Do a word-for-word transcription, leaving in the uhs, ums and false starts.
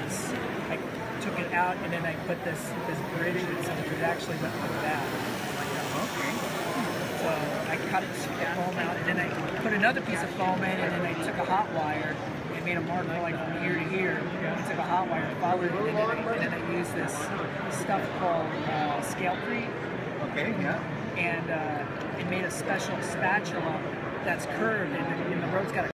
was, I took it out and then I put this this bridge in so it actually went like that. Okay. So I cut it, the foam out, and then I put another piece of foam in, and then I took a hot wire and made a marker like from here to here. I took a hot wire, followed it, and then I, and then I used this stuff called uh, scale-crete. Okay, yeah. And uh, it made a special spatula that's curved, and, and the road's got a